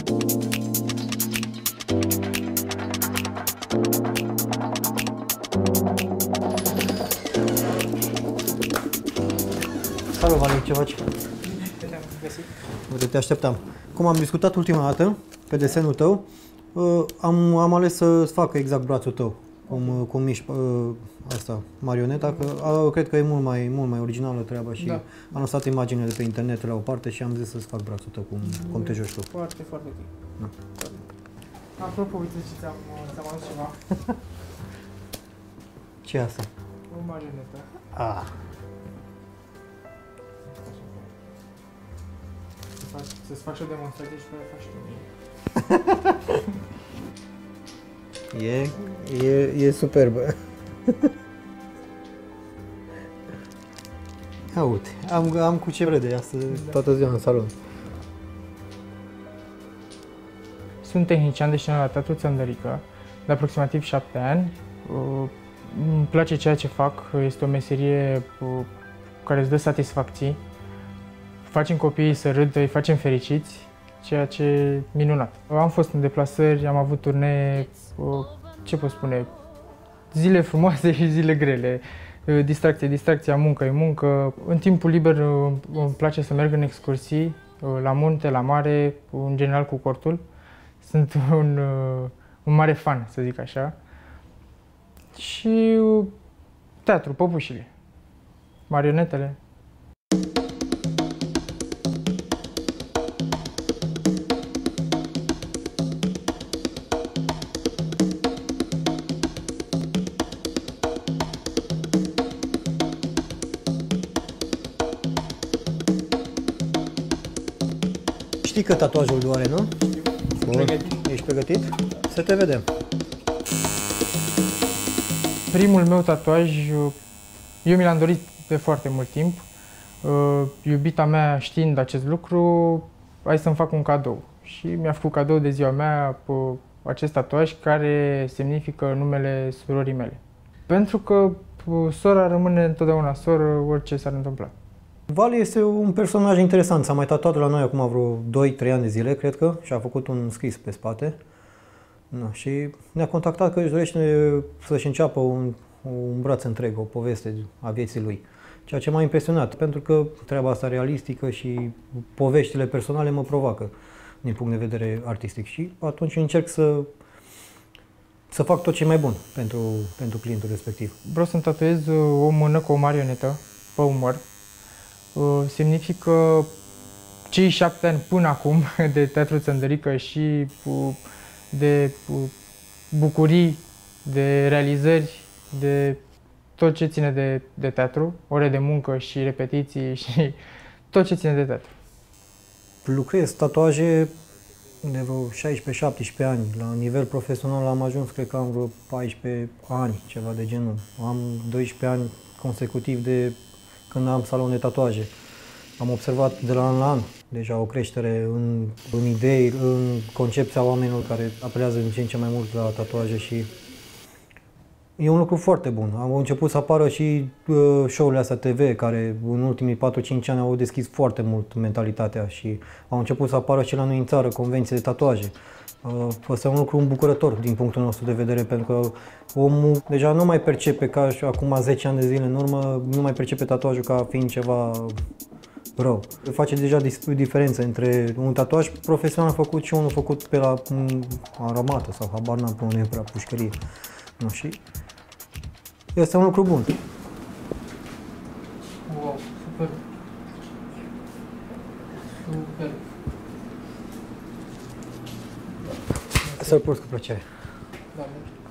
Salut, Vali, ce faci? Uite, te așteptam. Cum am discutat ultima dată pe desenul tău, am ales să-ți facă exact brațul tău, cum miști asta, marioneta, că cred că e mult mai originală treaba și am lăsat imaginile de pe internet la o parte și am zis să-ți fac brațul tău, cum te joci tu. Foarte, foarte bine. Apropo, uite ce ți-am adus ceva. Ce e asta? O marionetă. Să-ți faci o demonstrație și să faci tu. E superbă. Ia uite, am cu ce vrede astăzi, toată ziua în salon. Sunt tehnician desenat la Teatru Țăndărică de aproximativ 7 ani. Îmi place ceea ce fac, este o meserie care îți dă satisfacții. Facem copiii să râdă, îi facem fericiți, ceea ce e minunat. Am fost în deplasări, am avut turnee, ce pot spune, zile frumoase și zile grele. Distracție, muncă e muncă. În timpul liber îmi place să merg în excursii, la munte, la mare, în general cu cortul. Sunt un mare fan, să zic așa. Și teatru, păpușile, marionetele. Știi că tatuajul doare, nu? Bun. Ești pregătit? Să te vedem. Primul meu tatuaj, eu mi l-am dorit de foarte mult timp. Iubita mea, știind acest lucru, hai să-mi fac un cadou. Și mi-a făcut cadou de ziua mea acest tatuaj care semnifică numele surorii mele. Pentru că sora rămâne întotdeauna soră, orice s-ar întâmpla. Vali este un personaj interesant, s-a mai tatuat la noi acum vreo 2-3 ani de zile, cred că, și a făcut un scris pe spate. Și ne-a contactat că își dorește să-și înceapă un braț întreg, o poveste a vieții lui. Ceea ce m-a impresionat, pentru că treaba asta realistică și poveștile personale mă provoacă din punct de vedere artistic. Și atunci încerc să fac tot ce e mai bun pentru clientul respectiv. Vreau să-mi tatuez o mână cu o marionetă pe umăr. Semnifică cei 7 ani până acum de Teatru Țăndărică și de bucurii, de realizări, de tot ce ține de teatru, ore de muncă și repetiții și tot ce ține de teatru. Lucrez tatuaje de vreo 16-17 ani. La nivel profesional am ajuns, cred că am vreo 14 ani, ceva de genul. Am 12 ani consecutiv de când am salon de tatuaje. Am observat de la an la an deja o creștere în idei, în concepția oamenilor care apelează din ce în ce mai mult la tatuaje și e un lucru foarte bun. Au început să apară și show-urile astea TV care în ultimii 4-5 ani au deschis foarte mult mentalitatea și au început să apară și la noi în țară convenții de tatuaje. Asta e un lucru îmbucurător din punctul nostru de vedere, pentru că omul deja nu mai percepe ca și acum 10 ani de zile în urmă, nu mai percepe tatuajul ca fiind ceva rău. Face deja diferență între un tatuaj profesional făcut și unul făcut pe la armată sau habar n-am pe unde e prea pușcărie. Nu, și este un lucru bun. Wow, super! Super! Să-l porți cu plăcere. Da,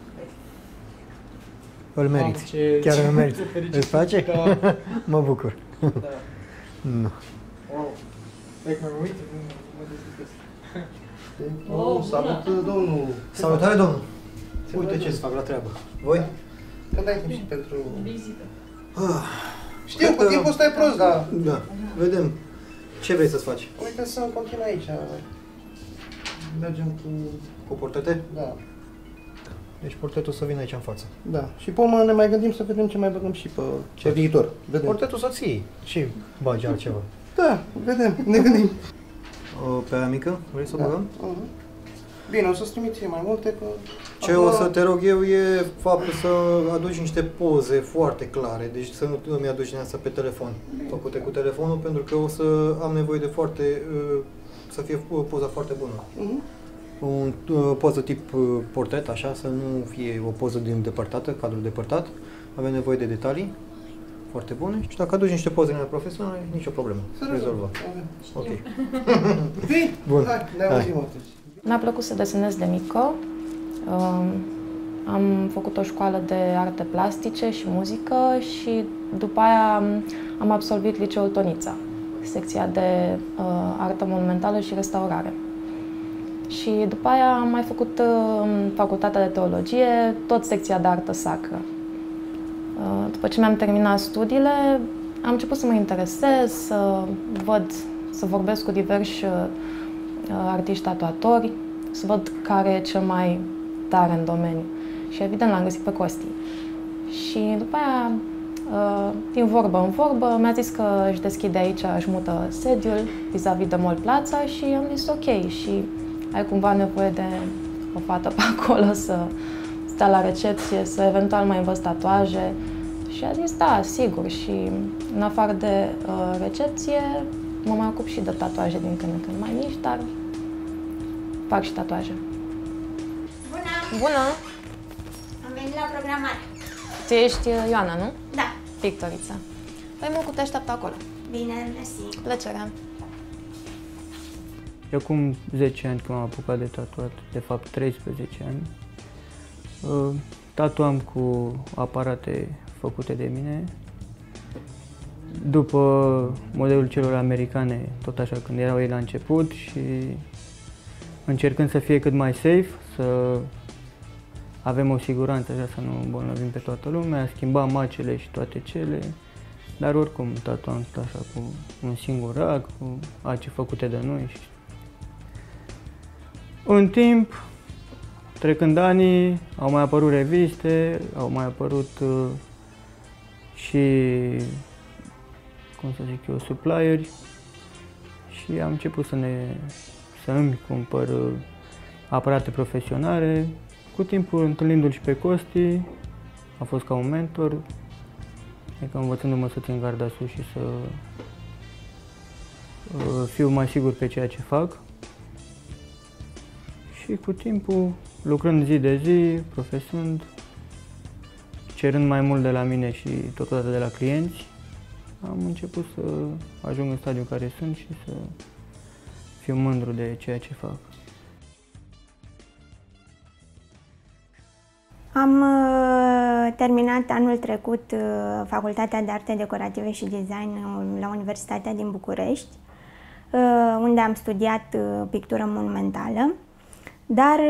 îl meriți. Chiar îl meriți. Îți place? Da. Mă bucur. Da. Nu. Wow. Dacă mă uit, mă deschidesc. Salut, domnul! Salutare, domnul! Uite ce-ți fac la treabă. Voi? Când ai timp și pentru... Vizită. Știu, cu timpul stai prost, dar... Da. Vedem. Ce vrei să-ți faci? Uite să continui aici. Mergem cu portrete? Da. Deci portretul să vină aici în față. Da. Și pe urmă ne mai gândim să vedem ce mai băgăm și pe ce viitor. Vedem. Portretul soției. Și bagi altceva. Da, vedem, ne gândim. Pe aia mică? Vrei să o băgăm? Bine, o să-ți trimit ție mai multe, că... Ce o să te rog eu e faptul să aduci niște poze foarte clare, deci să nu mi aduci din asta pe telefon, făcute cu telefonul, pentru că o să am nevoie de să fie poza foarte bună. O poză tip portret, așa, să nu fie o poză din depărtată, cadru depărtat. Avem nevoie de detalii foarte bune și dacă aduci niște poze profesionale, nicio problemă. Rezolvă. Ok. Bine, bun. Hai, ne auzim atunci. Mi-a plăcut să desenez de mică. Am făcut o școală de arte plastice și muzică și după aia am absolvit liceul Tonița, secția de artă monumentală și restaurare. Și după aia am mai făcut facultatea de teologie, tot secția de artă sacră. După ce mi-am terminat studiile, am început să mă interesez, să vorbesc cu diversi artiști tatuatori, să văd care e cel mai tare în domeniu. Și evident l-am găsit pe Costi. Și după aia, din vorbă în vorbă, mi-a zis că își deschide aici, își mută sediul vis-a-vis de Mall Plaza și am zis ok. Și ai cumva nevoie de o fată pe acolo să stea la recepție, să eventual mai învăț tatuaje. Și a zis da, sigur. Și în afară de recepție, mă mai ocup și de tatuaje din când în când, mai mici, dar fac și tatuaje. Bună! Bună! Am venit la programare. Tu ești Ioana, nu? Da. Pictorița. Păi mă, te așteaptă acolo. Bine, mersi. Plăcere. Eu acum 10 ani când m-am apucat de tatuat, de fapt 13 ani, tatuam cu aparate făcute de mine, după modelul celor americane, tot așa când erau ei la început și încercând să fie cât mai safe, să avem o siguranță așa, să nu îmbolnăvim pe toată lumea, schimbam macele și toate cele, dar oricum tatuam tot așa cu un singur rag, cu ace făcute de noi. Și în timp, trecând anii, au mai apărut reviste, au mai apărut și, cum să zic eu, supplieri și am început să îmi cumpăr aparate profesionale. Cu timpul, întâlnindu-l și pe Costi, a fost ca un mentor, adică învățându-mă să țin garda sus și să fiu mai sigur pe ceea ce fac. Și cu timpul, lucrând zi de zi, profesând, cerând mai mult de la mine și totodată de la clienți, am început să ajung în stadiul în care sunt și să fiu mândru de ceea ce fac. Am terminat anul trecut Facultatea de Arte Decorative și Design la Universitatea din București, unde am studiat pictură monumentală, dar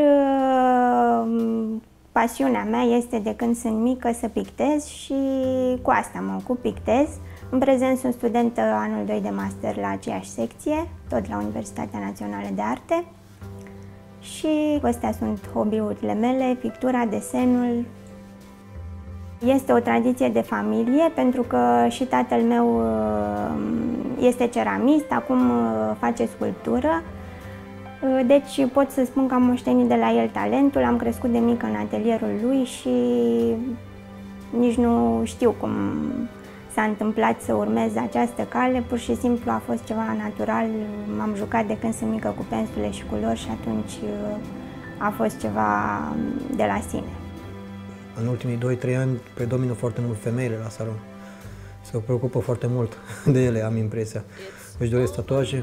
pasiunea mea este de când sunt mică să pictez și cu asta mă ocup, pictez. În prezent sunt studentă anul 2 de master la aceeași secție, tot la Universitatea Națională de Arte. Și astea sunt hobby-urile mele, pictura, desenul. Este o tradiție de familie pentru că și tatăl meu este ceramist, acum face sculptură. Deci pot să spun că am moștenit de la el talentul, am crescut de mică în atelierul lui și nici nu știu cum s-a întâmplat să urmez această cale, pur și simplu a fost ceva natural, m-am jucat de când sunt mică cu pensule și culori și atunci a fost ceva de la sine. În ultimii 2-3 ani predomină foarte mult femeile la salon. Se preocupă foarte mult de ele, am impresia. Își doresc tatuaje.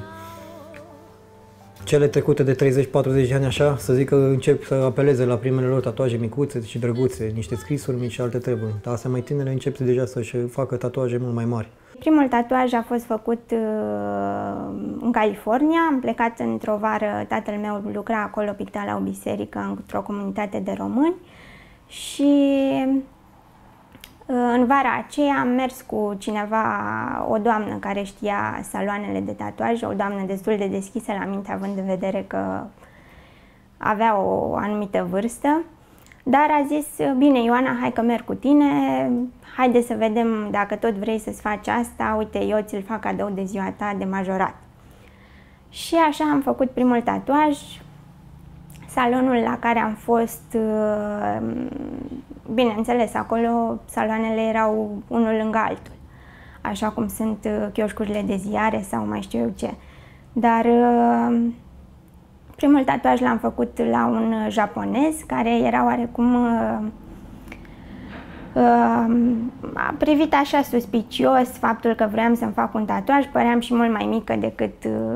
Cele trecute de 30-40 de ani așa, să zic că încep să apeleze la primele lor tatuaje micuțe și drăguțe, niște scrisuri mici și alte treburi. Dar astea mai tinere încep deja să-și facă tatuaje mult mai mari. Primul tatuaj a fost făcut în California. Am plecat într-o vară, tatăl meu lucra acolo, picta la o biserică într-o comunitate de români și în vara aceea am mers cu cineva, o doamnă care știa saloanele de tatuaje, o doamnă destul de deschisă la minte, având în vedere că avea o anumită vârstă, dar a zis, bine Ioana, hai că merg cu tine, haide să vedem dacă tot vrei să-ți faci asta, uite, eu ți-l fac cadou de ziua ta de majorat. Și așa am făcut primul tatuaj. Salonul la care am fost, bineînțeles, acolo saloanele erau unul lângă altul, așa cum sunt chioșcurile de ziare sau mai știu eu ce. Dar primul tatuaj l-am făcut la un japonez care era oarecum a privit așa suspicios faptul că vreau să-mi fac un tatuaj, păream și mult mai mică decât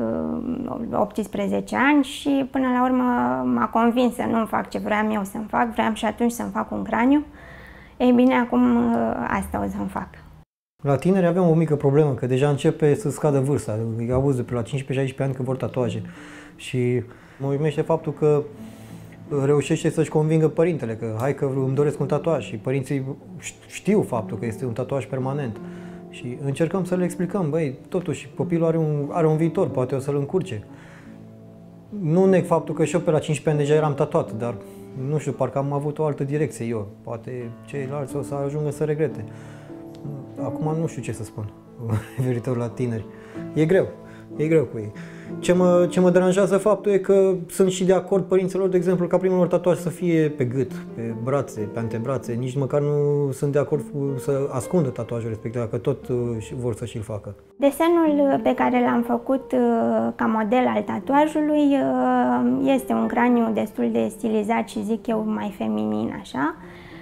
18 ani și până la urmă m-a convins să nu-mi fac ce vreau eu să-mi fac, vreau și atunci să-mi fac un craniu. Ei bine, acum asta o să-mi fac. La tineri aveam o mică problemă, că deja începe să scadă vârsta. Îi auzi de pe la 15-16 ani că vor tatuaje. Și mă uimește faptul că reușește să-și convingă părintele că hai că îmi doresc un tatuaj și părinții știu faptul că este un tatuaj permanent. Și încercăm să le explicăm, băi, totuși copilul are un viitor, poate o să-l încurce. Nu neg faptul că și eu pe la 15 ani deja eram tatuat, dar nu știu, parcă am avut o altă direcție eu. Poate ceilalți o să ajungă să regrete. Acum nu știu ce să spun referitor la tineri. E greu cu ei. Ce mă deranjează faptul e că sunt și de acord părinților, de exemplu, ca primul lor tatuaj să fie pe gât, pe brațe, pe antebrațe. Nici măcar nu sunt de acord să ascundă tatuajul respectiv, că tot vor să și-l facă. Desenul pe care l-am făcut ca model al tatuajului este un craniu destul de stilizat și zic eu mai feminin, așa.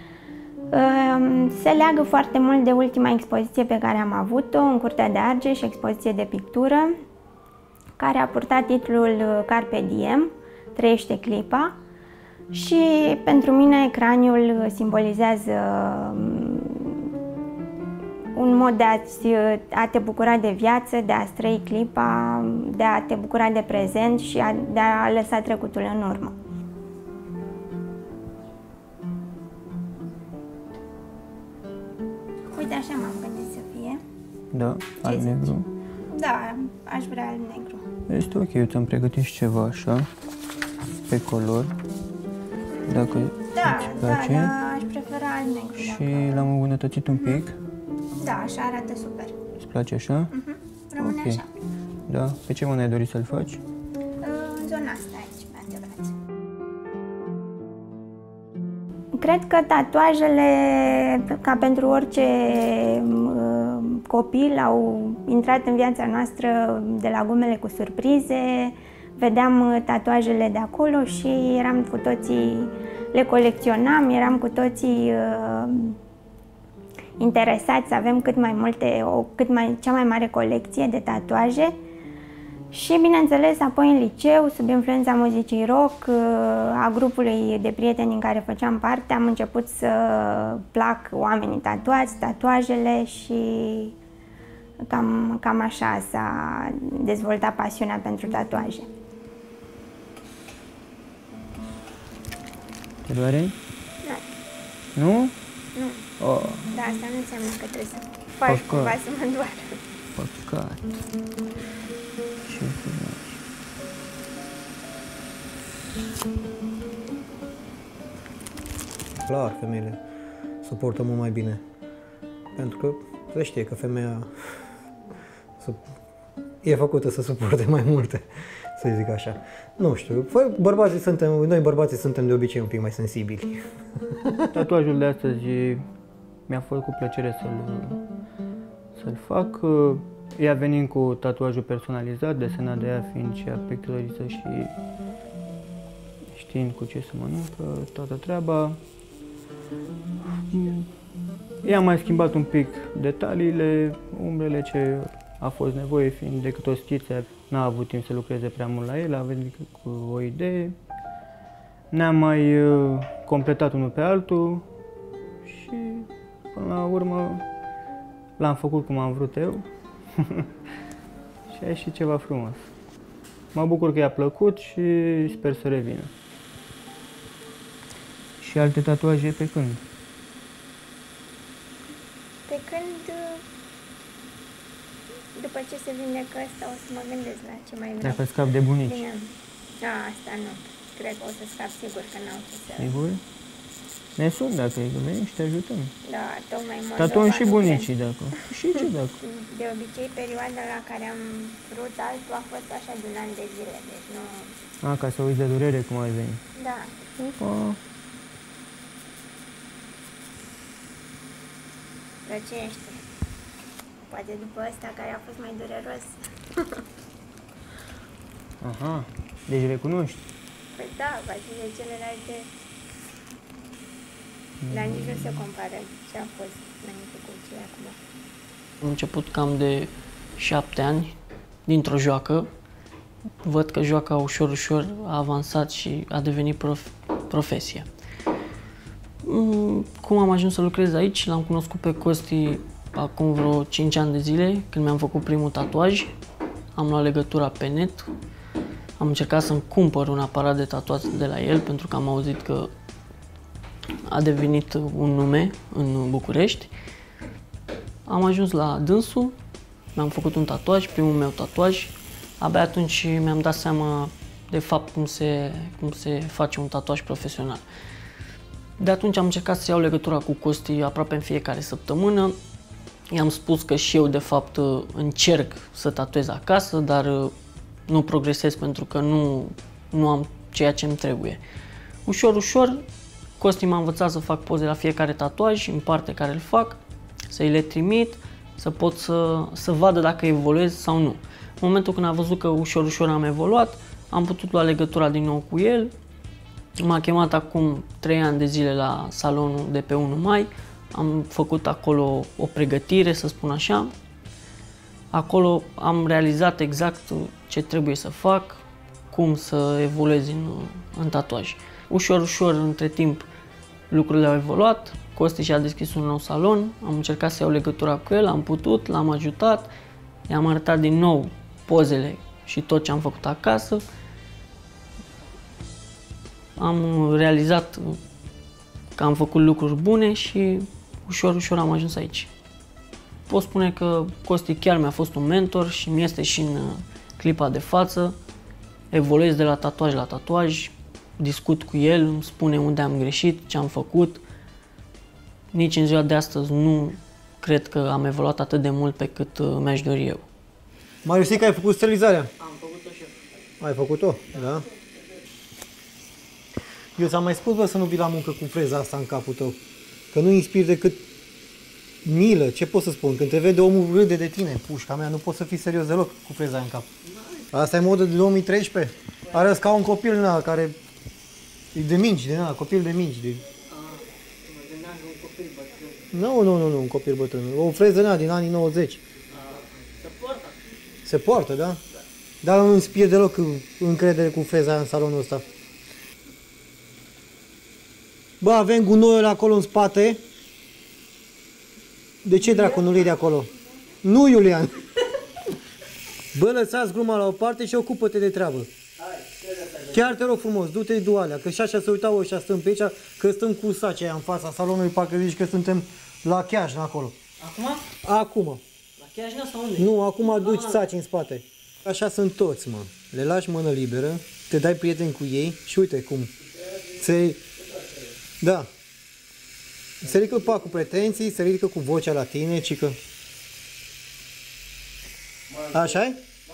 Se leagă foarte mult de ultima expoziție pe care am avut-o în Curtea de Argeș, expoziție de pictură, care a purtat titlul Carpe Diem, trăiește clipa, și pentru mine craniul simbolizează un mod de a te bucura de viață, de a-ți trăi clipa, de a te bucura de prezent și de a lăsa trecutul în urmă. Uite, așa m-am gândit să fie. Da, alb-negru. Da, aș vrea alb-negru. Este ok, eu ți-am pregătit și ceva așa, pe color, dacă îți place. Da, aș prefera alb-negru. Și l-am îmbunătățit un pic. Da, așa arată super. Îți place așa? Rămâne Ok. așa. Da, pe ce mână ai dorit să-l faci? În zona asta aici, pe antebrațe. Cred că tatuajele, ca pentru orice copil, au intrat în viața noastră de la gumele cu surprize. Vedeam tatuajele de acolo și eram cu toții, le colecționam, eram cu toții interesați să avem cea mai mare colecție de tatuaje. Și, bineînțeles, apoi în liceu, sub influența muzicii rock, a grupului de prieteni din care făceam parte, am început să plac oamenii tatuați, tatuajele și cam așa s-a dezvoltat pasiunea pentru tatuaje. Te doare? Nu. Nu? Nu. Oh, Dar asta nu înseamnă că trebuie să faci cumva să mă doară. păcat. Ce frumos. Clar, femeile suportă mult mai bine. Pentru că se știe că femeia e făcută să suporte mai multe, să zic așa. Nu știu, noi bărbații suntem de obicei un pic mai sensibili. Tatuajul de astăzi mi-a făcut plăcere să-l fac. Ea venind cu tatuajul personalizat, desenat de ea fiind și ea pictoriță și știind cu ce să mănâncă, toată treaba. Ea a mai schimbat un pic detaliile, umbrele ce a fost nevoie, fiind decât o schiță, n-a avut timp să lucreze prea mult la el, a venit cu o idee. Ne-am mai completat unul pe altul și până la urmă l-am făcut cum am vrut eu și a ieșit ceva frumos. Mă bucur că i-a plăcut și sper să revină. Și alte tatuaje pe când? Pe când, după ce se vindecă ăsta, o să mă gândesc la ce mai vreau. Dacă scap de bunici. Bine. Asta nu. Cred că o să scap sigur că n-au ce să... Sigur? Ne sun dacă ești, te ajutăm. Da, tocmai Moldova. Taton și nu bunicii dacă. Și ce dacă? cred. De obicei, perioada la care am vrut altul a fost așa de un an de zile, deci nu... A, ca să uiți de durere cum ai venit. Da. Opa. Răcește. Poate după ăsta care a fost mai dureros. Aha, deci recunoști. Păi da, față de celelalte... Dar nici nu se compară ce a fost înainte cu ce e acum. Am început cam de 7 ani, dintr-o joacă. Văd că joaca ușor, ușor a avansat și a devenit profesie. Cum am ajuns să lucrez aici? L-am cunoscut pe Costi acum vreo 5 ani de zile, când mi-am făcut primul tatuaj. Am luat legătura pe net. Am încercat să-mi cumpăr un aparat de tatuat de la el, pentru că am auzit că a devenit un nume în București. Am ajuns la dânsul, mi-am făcut un tatuaj, primul meu tatuaj. Abia atunci mi-am dat seama de fapt cum se face un tatuaj profesional. De atunci am încercat să iau legătura cu Costi aproape în fiecare săptămână. I-am spus că și eu de fapt încerc să tatuez acasă, dar nu progresez pentru că nu am ceea ce îmi trebuie. Ușor, ușor, Costi m-a învățat să fac poze la fiecare tatuaj, în parte care îl fac, să-i le trimit, să pot să vadă dacă evoluez sau nu. În momentul când a văzut că ușor, ușor am evoluat, am putut lua legătura din nou cu el. M-a chemat acum 3 ani de zile la salonul de pe 1 mai. Am făcut acolo o pregătire, să spun așa. Acolo am realizat exact ce trebuie să fac, cum să evoluez în tatuaj. Ușor, ușor, între timp, lucrurile au evoluat. Costi și-a deschis un nou salon, am încercat să iau legătura cu el, am putut, l-am ajutat, i-am arătat din nou pozele și tot ce am făcut acasă. Am realizat că am făcut lucruri bune și ușor, ușor am ajuns aici. Pot spune că Costi chiar mi-a fost un mentor și mi este și în clipa de față. Evoluez de la tatuaj la tatuaj, discut cu el, îmi spune unde am greșit, ce am făcut. Nici în ziua de astăzi nu cred că am evoluat atât de mult pe cât mi-aș dori eu. Marius, știi că ai făcut sterilizarea? Am făcut-o și eu. Ai făcut-o? Da. Eu ți-am mai spus, bă, să nu vii la muncă cu freza asta în capul tău. Că nu inspiri decât milă. Ce pot să spun? Când te vede omul râde de tine, pușca mea, nu poți să fii serios deloc cu freza în cap. Asta e modă de 2013. Arăți ca un copil din ăla care e de mingi, din ăla, copil de mingi. Nu, un copil bătrân. O freză nea din anii 90. Se poartă. Se poartă, da? Dar nu inspiri deloc încredere cu freza aia în salonul ăsta. Bă, avem gunoiul acolo în spate. De ce dracu nu-l iei de acolo? Nu, Iulian! Bă, lăsați gluma la o parte și ocupă-te de treabă. Chiar te rog frumos, du-te dualea, că și așa se uitau ăștia, stăm pe aici, că stăm cu sacea aia în fața salonului, parcă zici că suntem la Chiajna acolo. Acum? Acum. La Chiajna sau unde? Nu, acum aduci saci în spate. Așa sunt toți, mă. Le lași mână liberă, te dai prieten cu ei și uite cum. Da. Se ridică cu pretenții, se ridică cu vocea la tine, cică. Așa-i?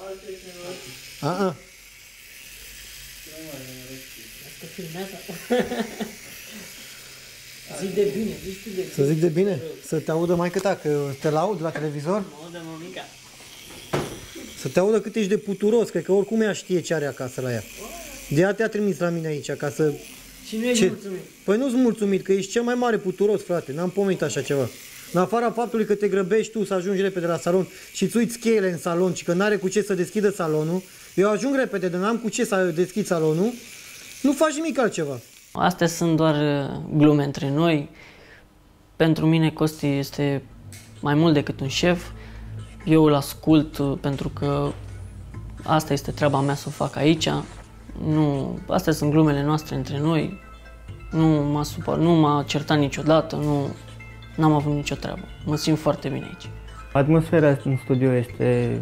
Zic de bine, zici tu de bine. Să zic de bine? Să te audă mai câta, că te laud la televizor? Mă audă mămica. Să te audă cât ești de puturos, cred că oricum ea știe ce are acasă la ea. De ea te-a trimis la mine aici, ca să... Și nu ești mulțumit. Păi nu-s mulțumit, că ești cel mai mare puturos, frate, n-am pomenit așa ceva. În afara faptului că te grăbești tu să ajungi repede la salon și îți uiți cheile în salon și că n-are cu ce să deschidă salonul, eu ajung repede, dar n-am cu ce să deschid salonul, nu faci nimic altceva. Astea sunt doar glume între noi. Pentru mine Costi este mai mult decât un șef. Eu îl ascult pentru că asta este treaba mea să o fac aici. Nu, astea sunt glumele noastre între noi. Nu m-a certat niciodată, n-am avut nicio treabă. Mă simt foarte bine aici. Atmosfera în studio este,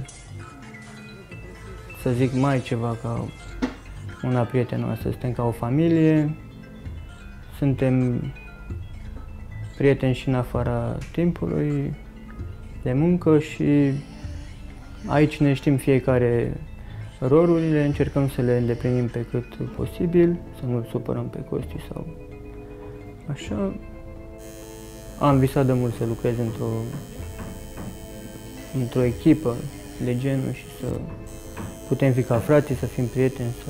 să zic, mai ceva ca una prietenă noastră. Suntem ca o familie, suntem prieteni și în afara timpului de muncă și aici ne știm fiecare rolurile, încercăm să le îndeplinim pe cât posibil, să nu-l supărăm pe Costi sau așa. Am visat de mult să lucrez într-o echipă de genul și să putem fi ca frații, să fim prieteni, să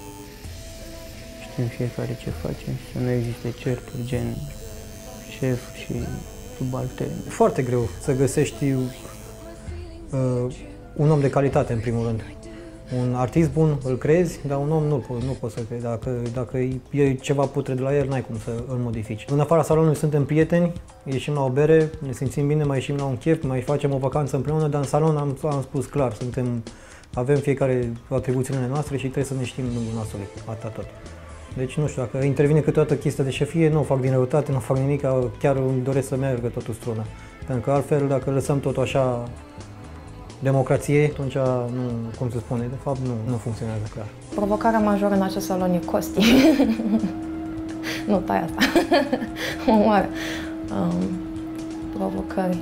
știm fiecare ce facem și să nu existe certuri gen șef și subaltern. Foarte greu să găsești un om de calitate, în primul rând. Un artist bun îl crezi, dar un om nu poți să-l crezi. Dacă e ceva putre de la el, n-ai cum să îl modifici. În afara salonului suntem prieteni, ieșim la o bere, ne simțim bine, mai ieșim la un chef, mai facem o vacanță împreună, dar în salon am spus clar, avem fiecare atribuțiile noastre și trebuie să ne știm lungul nasului, atâta tot. Deci nu știu, dacă intervine câteodată chestia de șefie, nu o fac din răutate, nu fac nimic, chiar îmi doresc să meargă totul strună. Pentru că altfel, dacă lăsăm totul așa democrație, atunci nu, cum se spune, de fapt nu funcționează clar. Provocarea majoră în acest salon e Costi. Nu, tai asta. Omoară. Provocări.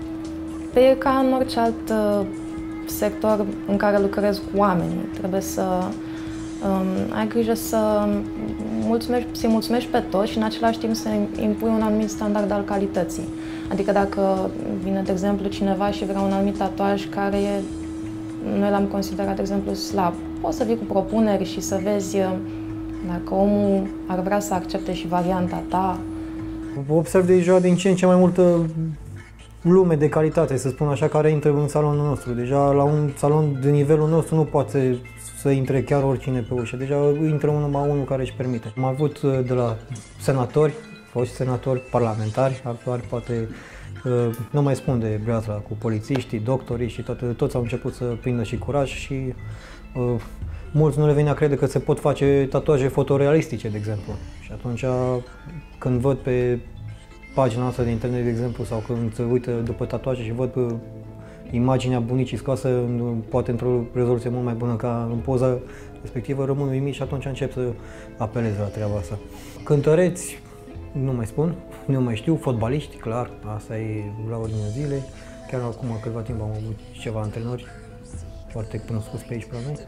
E ca în orice alt sector în care lucrezi cu oamenii. Trebuie să ai grijă să-i mulțumești pe toți și în același timp să impui un anumit standard al calității. Adică dacă vine, de exemplu, cineva și vrea un anumit tatuaj care noi l-am considerat, de exemplu, slab, poți să vii cu propuneri și să vezi dacă omul ar vrea să accepte și varianta ta. Observ deja din ce în ce mai multă lume de calitate, să spun așa, care intră în salonul nostru. Deja la un salon de nivelul nostru nu poate să intre chiar oricine pe ușă. Deja intră unul care își permite. Am avut de la senatori, foști senatori, parlamentari, actuali, poate nu mai spun de breața cu polițiștii, doctorii și toți au început să prindă și curaj și mulți nu le vine a crede că se pot face tatuaje fotorealistice, de exemplu. Și atunci când văd pe pagina noastră de internet, de exemplu, sau când se uită după tatuaje și văd pe imaginea bunicii scoasă, poate într-o rezoluție mult mai bună ca în poza respectivă, rămân uimit și atunci încep să apelez la treaba asta. Cântăreți, nu mai spun, nu mai știu, fotbaliști, clar, asta e la ordinea zilei. Chiar acum câteva timp am avut ceva antrenori foarte cunoscuți pe aici, pe la noi.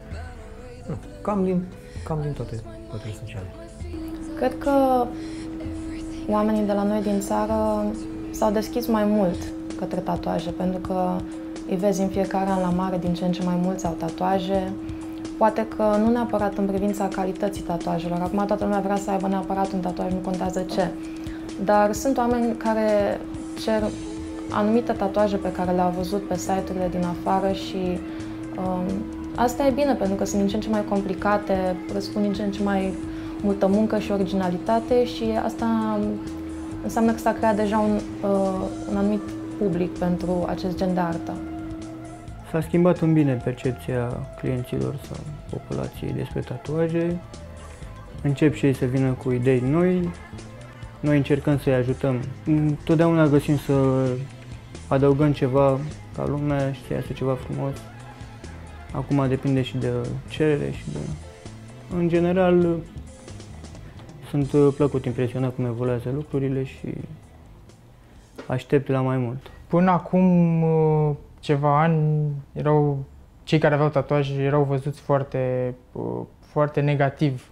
Cam din toate sociale. Cred că oamenii de la noi din țară s-au deschis mai mult către tatuaje, pentru că îi vezi în fiecare an la mare, din ce în ce mai mulți au tatuaje. Poate că nu neapărat în privința calității tatuajelor. Acum toată lumea vrea să aibă neapărat un tatuaj, nu contează ce. Dar sunt oameni care cer anumite tatuaje pe care le-au văzut pe site-urile din afară și asta e bine, pentru că sunt din ce în ce mai complicate, presupun din ce în ce mai multă muncă și originalitate și asta înseamnă că s-a creat deja un anumit public pentru acest gen de artă. S-a schimbat în bine percepția clienților sau populației despre tatuaje. Încep și ei să vină cu idei noi. Noi încercăm să-i ajutăm. Totdeauna găsim să adăugăm ceva ca lumea și să iasă ceva frumos. Acum depinde și de cerere și de... În general, sunt plăcut impresionat cum evoluează lucrurile și aștept la mai mult. Până acum ceva ani, cei care aveau tatuaje erau văzuți foarte negativ.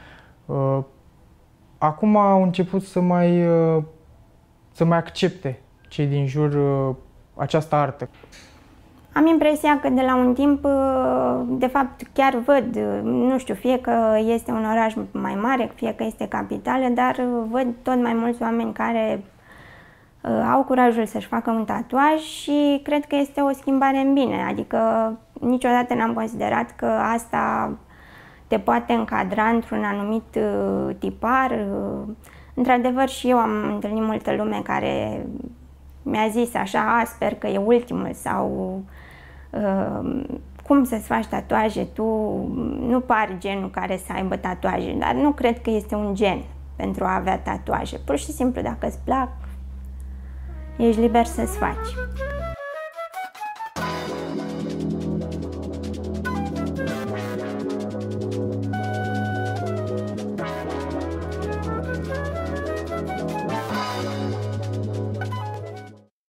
Acum au început să mai accepte cei din jur această artă. Am impresia că de la un timp, de fapt, chiar văd, nu știu, fie că este un oraș mai mare, fie că este capitală, dar văd tot mai mulți oameni care au curajul să-și facă un tatuaj și cred că este o schimbare în bine. Adică niciodată n-am considerat că asta te poate încadra într-un anumit tipar. Într-adevăr, și eu am întâlnit multă lume care mi-a zis așa, sper că e ultimul sau cum să-ți faci tatuaje, tu nu pari genul care să aibă tatuaje, dar nu cred că este un gen pentru a avea tatuaje. Pur și simplu, dacă îți plac, ești liber să-ți faci.